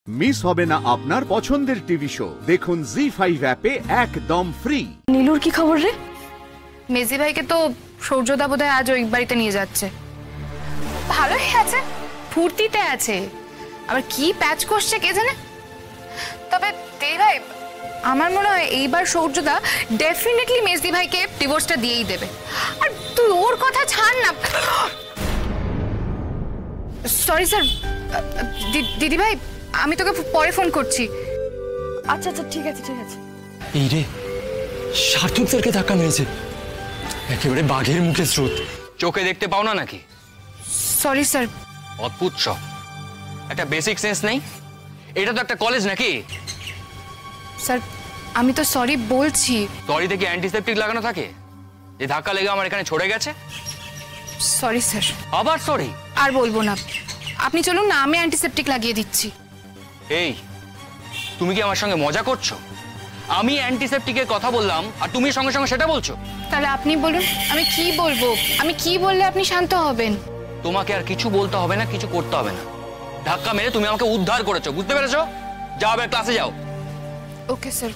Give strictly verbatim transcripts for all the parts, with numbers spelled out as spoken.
Miss হবে না আপনার পছন্দের টিভি শো। দেখুন জি ফাইভ অ্যাপে একদম ফ্রি। নীলুর কি খবর রে? মেজি ভাইকে তো সূর্যদা বোধহয় আজ ওই বাড়িতে নিয়ে যাচ্ছে। ভালোই আছে, ফুর্তিতে আছে, আবার কি প্যাচ করছে কে জানে। তবে দেই ভাই, আমার মনে হয় এইবার সূর্যদা ডেফিনেটলি মেজি ভাইকে ডিভোর্সটা দিয়েই দেবে। আর তুই ওর কথা ছাড় না। সরি স্যার, দিদি ভাই আমি তোকে পরে ফোন করছি। আচ্ছা আচ্ছা ঠিক আছে ঠিক আছে। এই রে, সার্থক স্যারকে ধাক্কা মেরেছে, একেবারে বাঘের মুখে স্রোত। চোখে দেখতে পাও না নাকি? Sorry sir. অদ্ভুত সব, একটা বেসিক সেন্স নেই। এটা তো একটা কলেজ নাকি? স্যার আমি তো সরি বলছি। সরি থেকে অ্যান্টিসেপ্টিক লাগানো থাকে, যে ধাক্কা লেগে আমার এখানে ছড়ে গেছে। Sorry sir. আবার সরি? আর বলবো না, আপনি চলুন না, আমি অ্যান্টিসেপ্টিক লাগিয়ে দিচ্ছি। এই তুমি কি আমার সঙ্গে মজা করছো? আমি অ্যান্টিসেপ্টিকের কথা বললাম আর তুমি সঙ্গে সঙ্গে সেটা বলছো। তাহলে আপনি বলুন আমি কি বলবো, আমি কি বললে আপনি শান্ত হবেন? তোমাকে আর কিছু বলতে হবে না, কিছু করতে হবে না। ধাক্কা মেরে তুমি আমাকে উদ্ধার করেছো, বুঝতে পেরেছো? যাও এবার ক্লাসে যাও। Okay sir.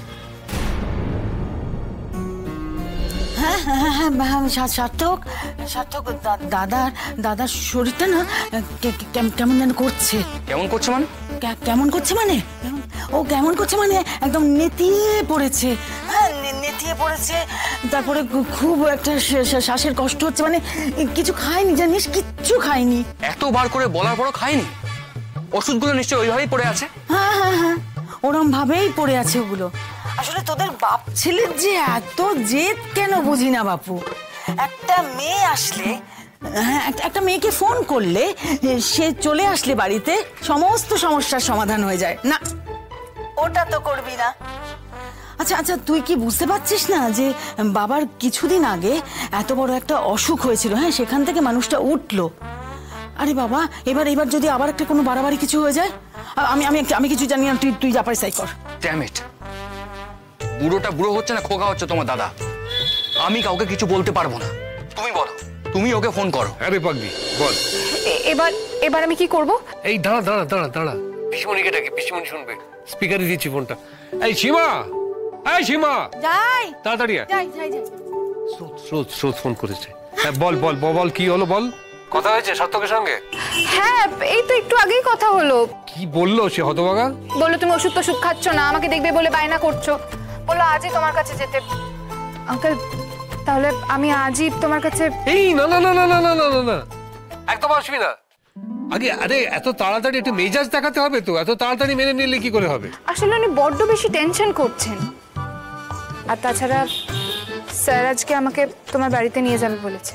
হ্যাঁ হ্যাঁ হ্যাঁ সার্থক সার্থক দাদার দাদার শরীরটা না কেমন যেন করছে। কেমন করছে মানে? কেমন করছে মানে ও কেমন করছে মানে একদম নেতিয়ে পড়েছে। হ্যাঁ নেতিয়ে পড়েছে, তারপরে খুব একটা শ্বাসের কষ্ট হচ্ছে, মানে কিছু খায়নি জানিস, কিচ্ছু খায়নি। এতবার করে বলার পরও খায়নি? ওষুধগুলো নিশ্চয়ই ওইভাবেই পড়ে আছে। হ্যাঁ হ্যাঁ হ্যাঁ ওরম ভাবেই পড়ে আছে ওগুলো। আসলে তোদের বাপ ছেলের যে এত জেদ কেন বুঝি না বাপু। একটা মেয়ে আসলে, হ্যাঁ একটা মেয়েকে ফোন করলে সে চলে আসলে বাড়িতে সমস্ত সমস্যার সমাধান হয়ে যায় না, ওটা তো করবি না। আচ্ছা আচ্ছা তুই কি বুঝতে পারছিস না যে বাবার কিছুদিন আগে এত বড় একটা অসুখ হয়েছিল, হ্যাঁ সেখান থেকে মানুষটা উঠলো। আরে বাবা এবার এবার যদি আবার একটা কোনো বাড়াবাড়ি কিছু হয়ে যায়, আমি আমি আমি কিছু জানি না, তুই তুই যা পারিস তাই কর। ড্যাম ইট, বুড়োটা বুড়ো হচ্ছে না খোকা হচ্ছে তোমার দাদা। আমি কাউকে কিছু বলতে পারবো না, তুমি বলো, তুমি ওকে ফোন করো। আরে পাগলি বল। এবার এবার আমি কি করব? এই দাঁড়া দাঁড়া দাঁড়া দাঁড়া, পিসমণিকে ডাকি, পিসমণি শুনবে। স্পিকারে দিচ্ছি ফোনটা। এই সীমা, এই সীমা, যাই তাড়াতাড়ি আয়। যাই যাই যাই। স্রোত স্রোত স্রোত ফোন করেছে। হ্যাঁ বল বল বল, কি হলো বল। কথা হয়েছে সার্থকের সঙ্গে? হ্যাঁ এই তো একটু আগেই কথা হলো। কি বললো সে হতভাগা? বললো তুমি ওষুধ টষুধ খাচ্ছ না, আমাকে দেখবে বলে বায়না করছো, বললো আজই তোমার কাছে যেতে। আঙ্কেল তাহলে আমি আজই তোমার কাছে। এই না না না না না না না না না, একদম আসবি না। আগে আরে এত তাড়াতাড়ি একটু মেজাজ দেখাতে হবে তো, এত তাড়াতাড়ি মেনে নিলে কি করে হবে? আসলে উনি বড্ড বেশি টেনশন করছেন। আর তাছাড়া স্যার আজকে আমাকে তোমার বাড়িতে নিয়ে যাবে বলেছে।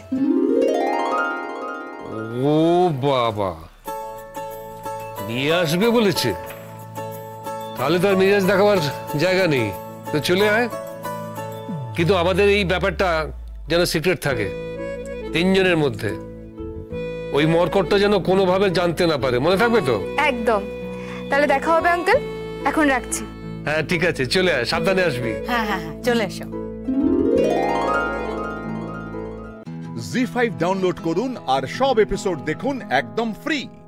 ও বাবা, নিয়ে আসবে বলেছে? তাহলে তো আর মেজাজ দেখাবার জায়গা নেই, তো চলে আয়। কিন্তু আমাদের এই ব্যাপারটা যেন সিক্রেট থাকে তিনজনের মধ্যে, ওই মরকটটা যেন কোনোভাবে জানতে না পারে, মনে থাকবে তো? একদম। তাহলে দেখা হবে আঙ্কেল, এখন রাখছি। হ্যাঁ ঠিক আছে, চলে আয়, সাবধানে আসবি। হ্যাঁ হ্যাঁ হ্যাঁ চলে এসো। জি ফাইভ ডাউনলোড করুন আর সব এপিসোড দেখুন একদম ফ্রি।